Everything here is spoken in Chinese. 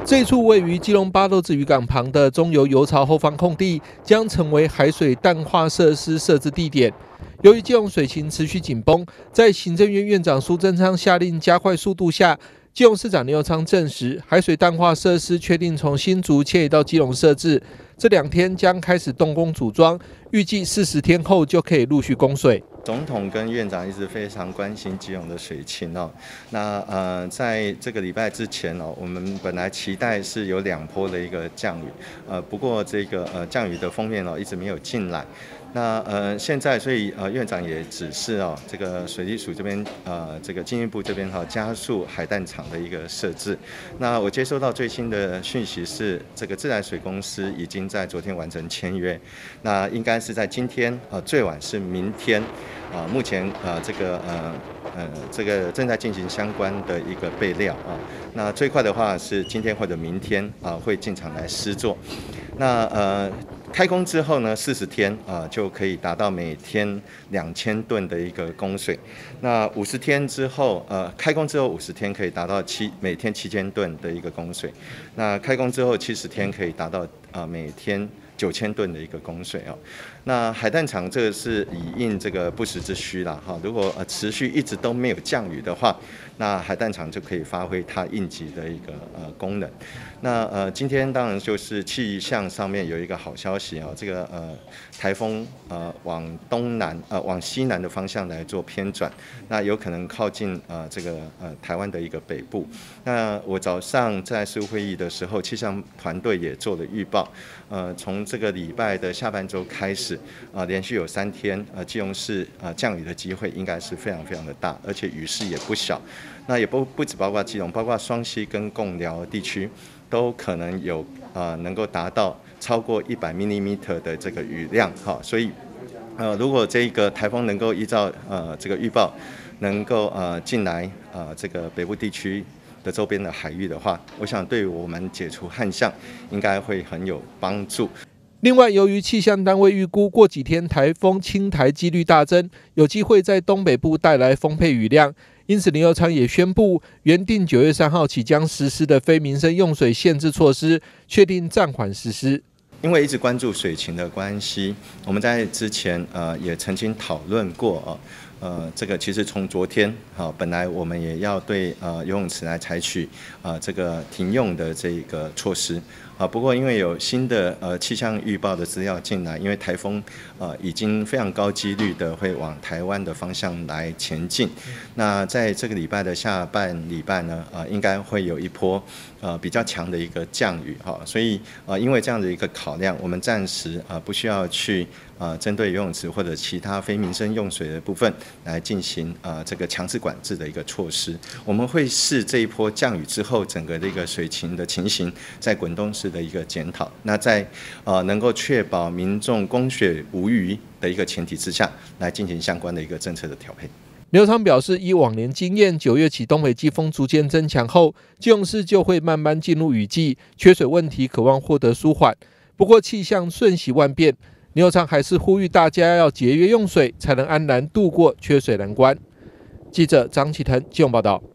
这处位于基隆八斗子渔港旁的中油油槽后方空地，将成为海水淡化设施设置地点。由于基隆水情持续紧绷，在行政院院长苏贞昌下令加快速度下，基隆市长林右昌证实，海水淡化设施确定从新竹迁移到基隆设置，这2天将开始动工组装，预计40天后就可以陆续供水。 总统跟院长一直非常关心基隆的水情哦。那在这个礼拜之前哦，我们本来期待是有2波的一个降雨，不过这个降雨的锋面哦一直没有进来。那现在所以院长也指示哦，这个水利署这边这个经济部这边加速海淡厂的一个设置。那我接收到最新的讯息是，这个自来水公司已经在昨天完成签约，那应该是在今天最晚是明天。目前这个正在进行相关的一个备料啊，那最快的话是今天或者明天会进场来施作。那开工之后呢，40天就可以达到每天2000吨的一个供水。那50天之后，开工之后50天可以达到每天7000吨的一个供水。那开工之后70天可以达到每天9000吨的一个供水哦。那海淡厂这个是以应这个不时之需啦哈，如果持续一直都没有降雨的话，那海淡厂就可以发挥它应急的一个功能。那今天当然就是气象上面有一个好消息啊，这个台风往西南的方向来做偏转，那有可能靠近这个台湾的一个北部。那我早上在事务会议的时候，气象团队也做了预报，从这个礼拜的下半周开始，连续有3天基隆市降雨的机会应该是非常非常的大，而且雨势也不小。那也不只包括基隆，包括双溪跟贡寮地区，都可能有能够达到超过100 mm 的这个雨量哈。所以如果这个台风能够依照这个预报能够进来这个北部地区的周边的海域的话，我想对我们解除旱象应该会很有帮助。 另外，由于气象单位预估过几天台风侵台几率大增，有机会在东北部带来丰沛雨量，因此林右昌也宣布，原定9月3号起将实施的非民生用水限制措施，确定暂缓实施。 因为一直关注水情的关系，我们在之前也曾经讨论过这个其实从昨天本来我们也要对游泳池来采取这个停用的这个措施不过因为有新的气象预报的资料进来，因为台风已经非常高几率的会往台湾的方向来前进。那在这个礼拜的下半礼拜呢，应该会有一波比较强的一个降雨所以因为这样的一个考量，我们暂时不需要去针对游泳池或者其他非民生用水的部分来进行这个强制管制的一个措施。我们会视这一波降雨之后整个的一个水情的情形，在滚动式的一个检讨。那在能够确保民众供水无虞的一个前提之下，来进行相关的一个政策的调配。 林右昌表示，依往年经验，9月起东北季风逐渐增强后，基隆市就会慢慢进入雨季，缺水问题渴望获得舒缓。不过气象瞬息万变，林右昌还是呼吁大家要节约用水，才能安然度过缺水难关。记者张启腾基隆报道。